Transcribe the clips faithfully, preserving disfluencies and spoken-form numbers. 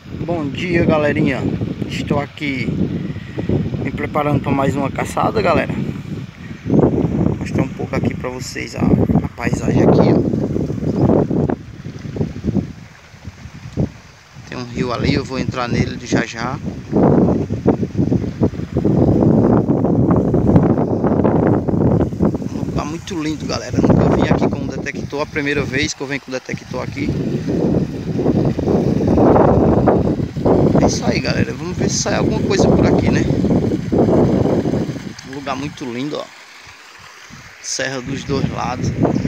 Bom dia, galerinha. Estou aqui me preparando para mais uma caçada, galera. Vou mostrar um pouco aqui para vocês a, a paisagem aqui, ó. Tem um rio ali, eu vou entrar nele de já já. Tá muito lindo, galera. Nunca vim aqui com um detector, a primeira vez que eu venho com o detector aqui. É isso aí, galera. Vamos ver se sai alguma coisa por aqui, né? Um lugar muito lindo, ó. Serra dos dois lados.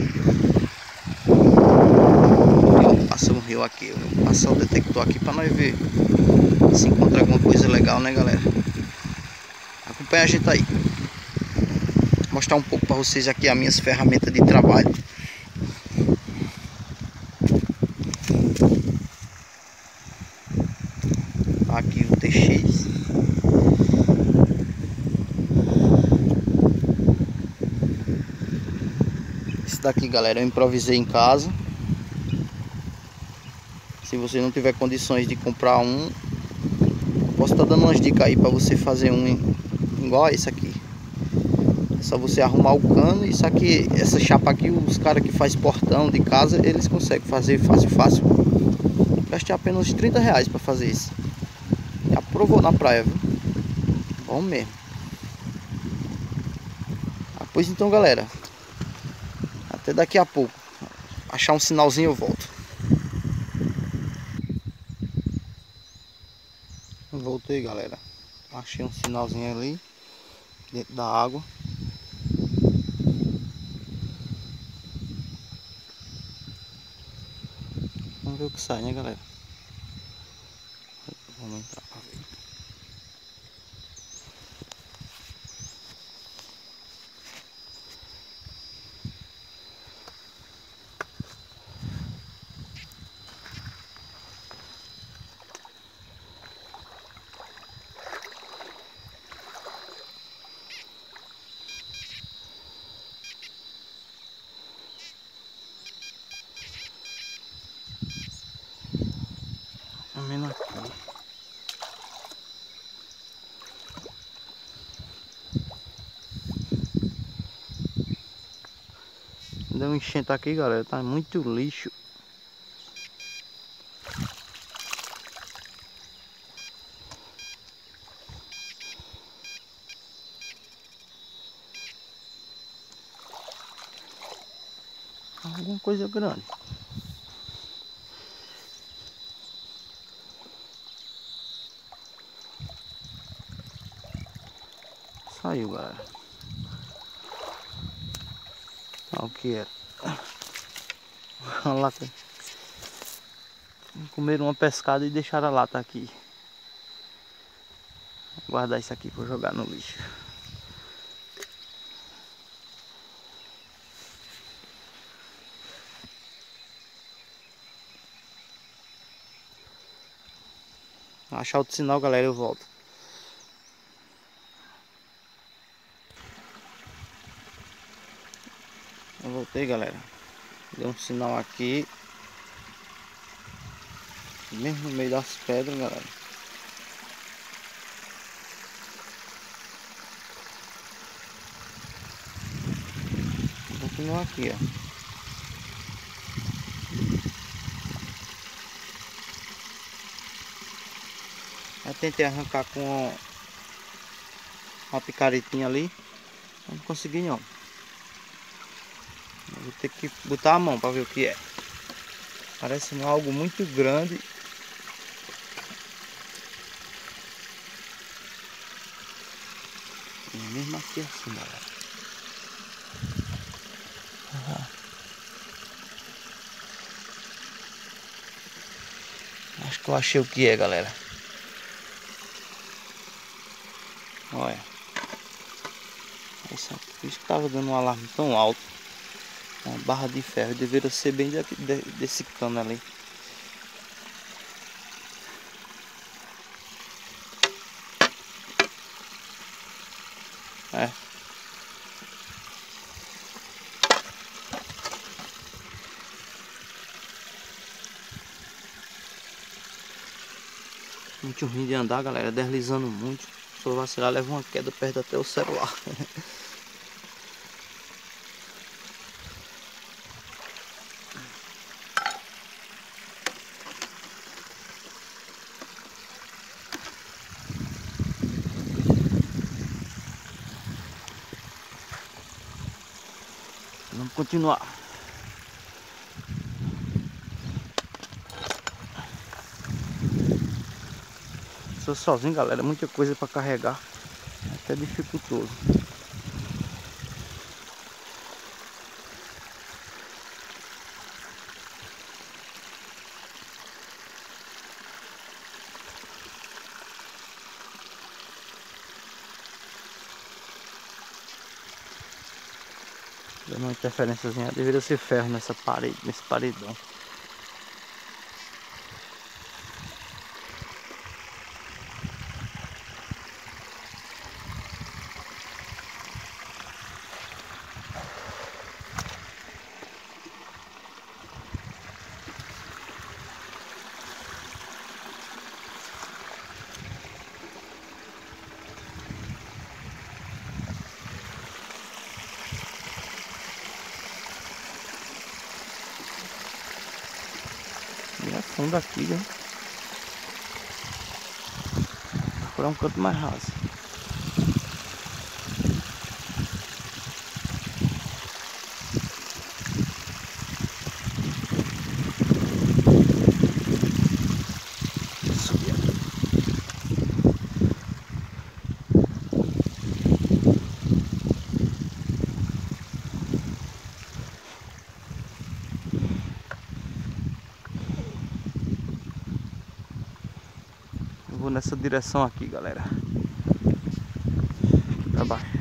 Passa um rio aqui. Eu vou passar o detector aqui para nós ver se encontra alguma coisa legal, né, galera? Acompanha a gente aí. Vou mostrar um pouco para vocês aqui as minhas ferramentas de trabalho. Aqui o T X. Esse daqui, galera, eu improvisei em casa. Se você não tiver condições de comprar um, posso estar dando umas dicas aí para você fazer um igual a esse aqui. É só você arrumar o cano. Isso aqui, essa chapa aqui, os caras que faz portão de casa, eles conseguem fazer fácil, fácil. Gastei apenas trinta reais para fazer isso. E aprovou na praia, viu? Bom mesmo. Ah, pois então, galera, até daqui a pouco. Achar um sinalzinho eu volto. Voltei, galera. Achei um sinalzinho ali dentro da água. Vamos ver o que sai, né, galera? Vamos entrar pra ver. Também aqui. Deu um enchente aqui, galera. Tá muito lixo. Alguma coisa grande. Saiu, galera. Olha o que era. Uma lata. Comeram uma pescada e deixaram a lata aqui. Vou guardar isso aqui para jogar no lixo. Vou achar outro sinal, galera, eu volto. Eu voltei, galera. Deu um sinal aqui. Mesmo no meio das pedras, galera. Vou continuar aqui, ó. Eu tentei arrancar com uma picaretinha ali. Não consegui não. Vou ter que botar a mão para ver o que é. Parece algo muito grande. E mesmo aqui assim, galera. Uhum. Acho que eu achei o que é, galera. Olha. Isso aqui, por isso que tava dando um alarme tão alto. Uma barra de ferro. Deveria ser bem de, de, desse cano ali. É. Muito ruim de andar, galera, deslizando muito. Se eu vacilar, leva uma queda, perde até o celular. Vamos continuar. Sou sozinho, galera, muita coisa para carregar, é até dificultoso. Deu uma interferênciazinha, deveria ser ferro nessa parede, nesse paredão. E é fundo aqui, né? Vou procurar um canto mais raso. Subir aqui. Eu vou nessa direção aqui, galera. Pra baixo.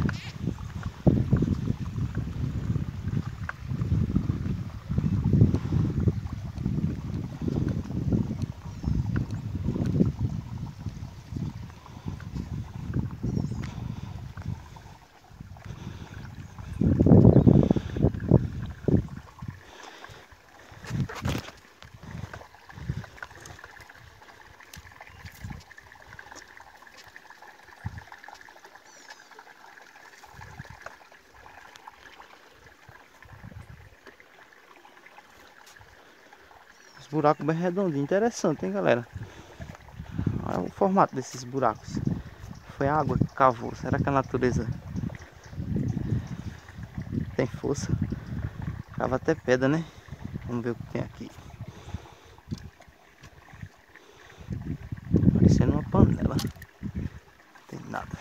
Os buracos bem redondinhos, interessante, hein, galera? Olha o formato desses buracos. Foi a água que cavou. Será que a natureza tem força? Cava até pedra, né? Vamos ver o que tem aqui. Parecendo uma panela. Não tem nada.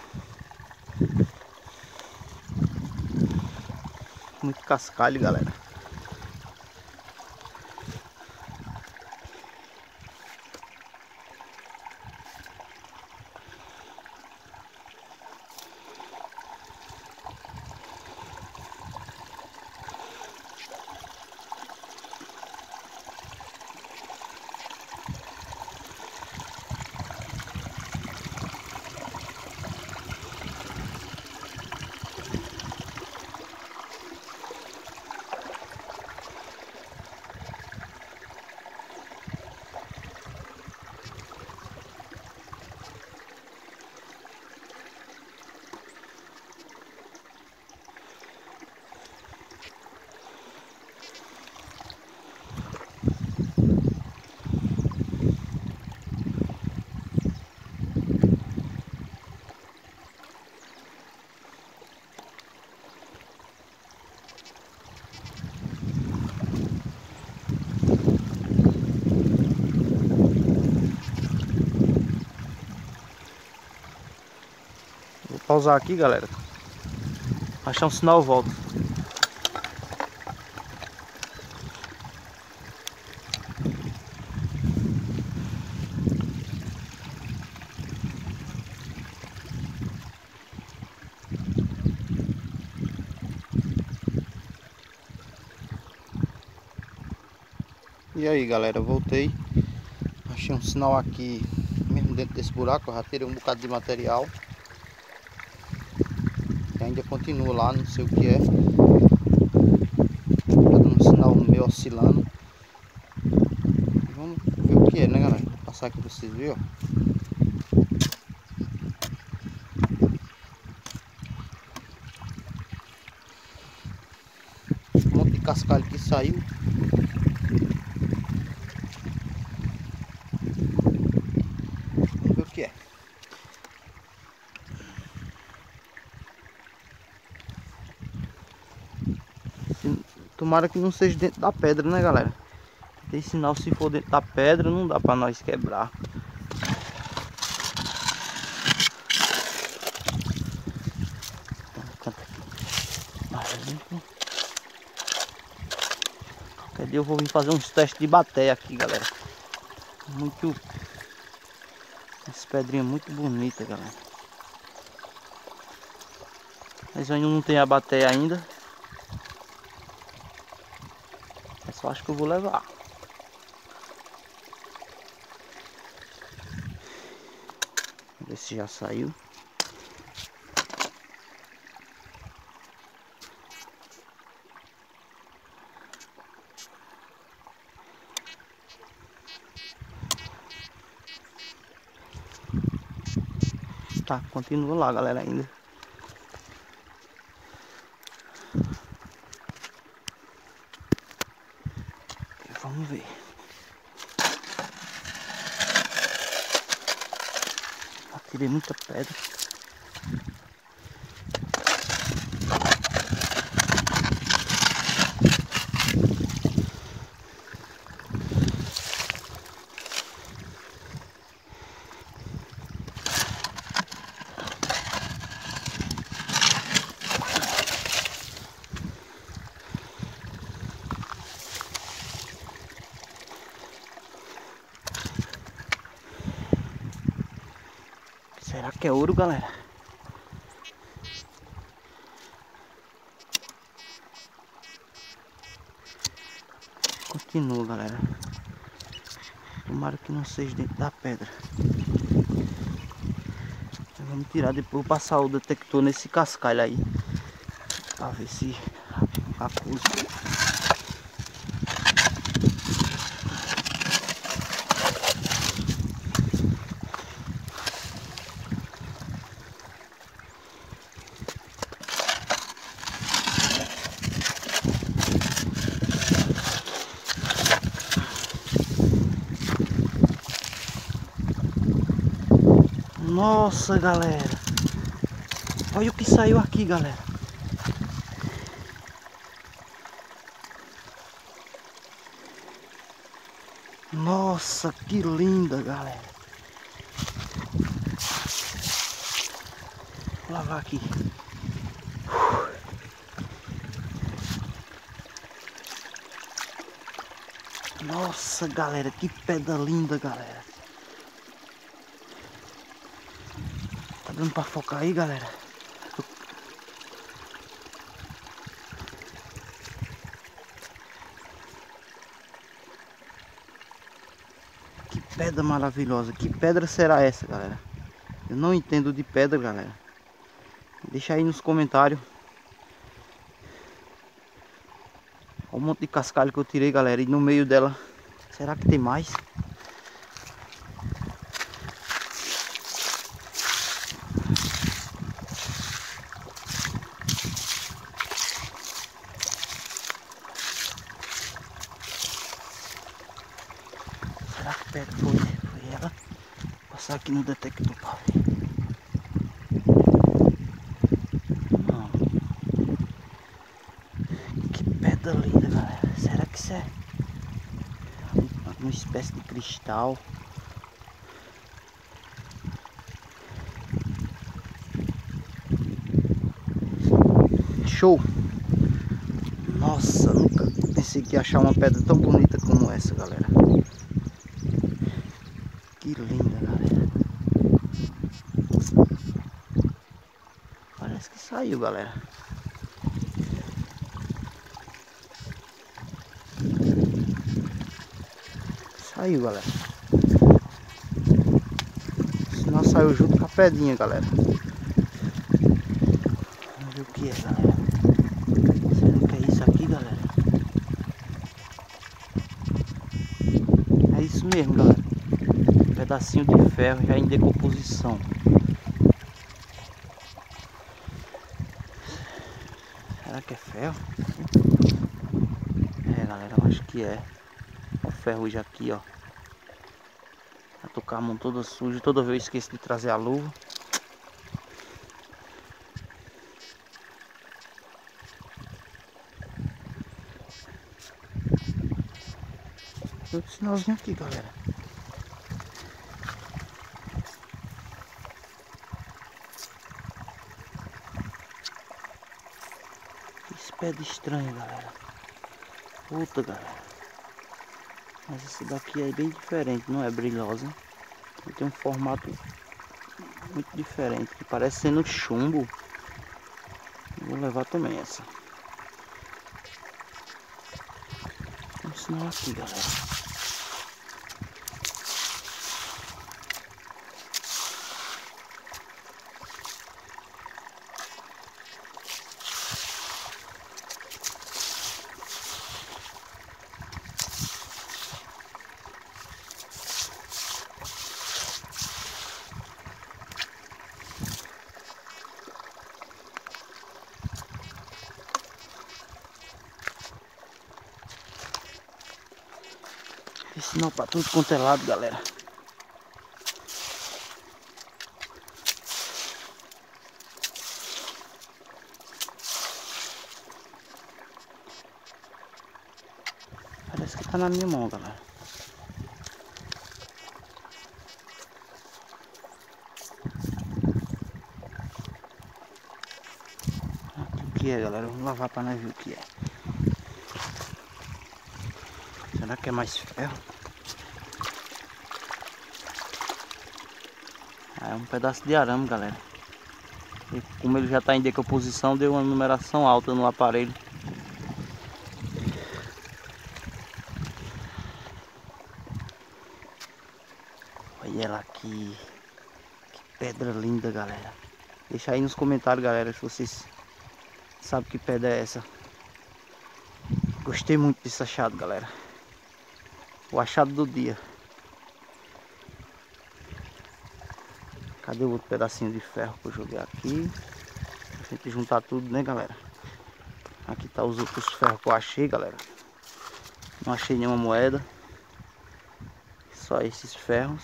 Muito cascalho, galera. Vou pausar aqui, galera. Achar um sinal, eu volto. E aí, galera, voltei. Achei um sinal aqui, mesmo dentro desse buraco. Eu já tirei um bocado de material. E ainda continua lá, não sei o que é. Tá dando um sinal meio oscilando. Vamos ver o que é, né, galera? Vou passar aqui pra vocês verem, ó. cascalho que saiu. Vamos ver o que é. Tomara que não seja dentro da pedra, né, galera? Tem sinal, se for dentro da pedra, não dá pra nós quebrar. Qualquer dia eu vou vir fazer uns testes de bateia aqui, galera. Muito... Essa pedrinha muito bonita, galera. Mas eu ainda não tenho a bateia ainda. Eu só acho que eu vou levar. Vamos ver se já saiu. Tá, continua lá, galera, ainda. Vamos ver. Tirei muita pedra. Será que é ouro, galera? Continua, galera. Tomara que não seja dentro da pedra. Vamos tirar depois, vou passar o detector nesse cascalho aí, pra ver se acusa. Nossa, galera, olha o que saiu aqui, galera. Nossa, que linda, galera. Vou lavar aqui. Nossa, galera, que pedra linda, galera. Tá dando pra focar aí, galera? Que pedra maravilhosa. Que pedra será essa, galera? Eu não entendo de pedra, galera. Deixa aí nos comentários. Olha o monte de cascalho que eu tirei, galera. E no meio dela, será que tem mais? Será que pedra foi, foi ela? Vou passar aqui no detector pra ver. Não. Que pedra linda, galera. Será que isso é uma espécie de cristal? Show! Nossa, nunca pensei que ia achar uma pedra tão bonita como essa, galera. Que linda, galera. Parece que saiu, galera. Saiu, galera. Senão saiu junto com a pedrinha, galera. Vamos ver o que é, galera. Será que é isso aqui, galera? É isso mesmo, galera. Um pedacinho de ferro já em decomposição. Será que é ferro? galera, eu acho que é. Ó, o ferrugem aqui, ó. Vai tocar a mão toda suja. Toda vez eu esqueço de trazer a luva. Outro sinalzinho aqui, galera. Esse pé de estranho, galera. Puta, galera. Mas esse daqui é bem diferente, não é brilhosa. Ele tem um formato muito diferente, que parece sendo chumbo. Vou levar também essa. Tem um sinal aqui, galera. Tem sinal pra tudo quanto é lado, galera. Parece que tá na minha mão, galera. O que é, galera? Vamos lavar pra nós ver o que é. Será que é mais ferro? Ah, é um pedaço de arame, galera. E como ele já está em decomposição, deu uma numeração alta no aparelho. Olha ela aqui. Que pedra linda, galera. Deixa aí nos comentários, galera, se vocês sabem que pedra é essa. Gostei muito desse achado, galera. O achado do dia. Cadê o outro pedacinho de ferro que eu joguei aqui? A gente juntar tudo, né, galera? Aqui tá os outros ferros que eu achei, galera. Não achei nenhuma moeda. Só esses ferros.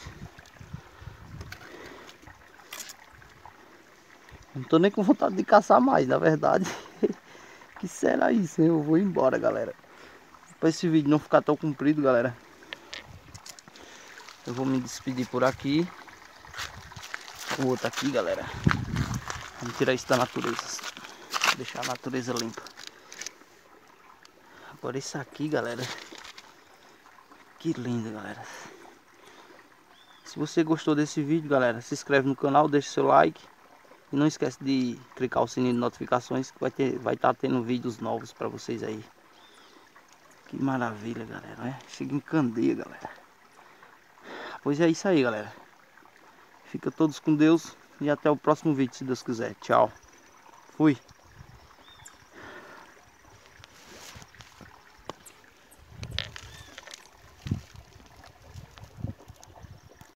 Não tô nem com vontade de caçar mais, na verdade. Que será isso? Eu vou embora, galera. Para esse vídeo não ficar tão comprido, galera, eu vou me despedir por aqui. O outro aqui, galera. Vamos tirar isso da natureza. Deixar a natureza limpa. Agora isso aqui, galera. Que lindo, galera. Se você gostou desse vídeo, galera, se inscreve no canal, deixa seu like. E não esquece de clicar o sininho de notificações, que vai ter, vai estar tendo vídeos novos para vocês aí. Que maravilha, galera, né? Chega em candeia, galera. Pois é isso aí, galera. Fica todos com Deus e até o próximo vídeo, se Deus quiser. Tchau. Fui.